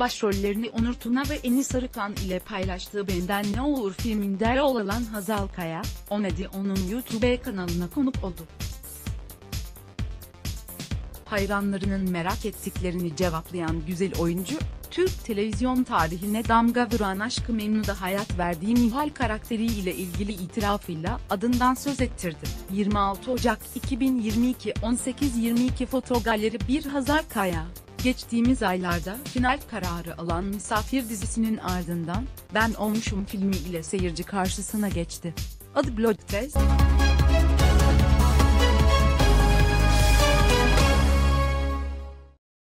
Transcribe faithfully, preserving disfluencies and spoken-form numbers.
başrollerini Onur Tuna ve Enis Arıkan ile paylaştığı Benden Ne Olur filminde rol alan Hazal Kaya, Onedi onun YouTube kanalına konuk oldu. Hayranlarının merak ettiklerini cevaplayan güzel oyuncu, Türk televizyon tarihine damga vuran Aşk-ı Memnu'da hayat verdiği Nihal karakteriyle ilgili itirafıyla adından söz ettirdi. yirmi altı Ocak iki bin yirmi iki on sekiz yirmi iki Fotogaleri bir Hazal Kaya, geçtiğimiz aylarda final kararı alan Misafir dizisinin ardından Ben Olmuşum filmi ile seyirci karşısına geçti. Adı Blood Test.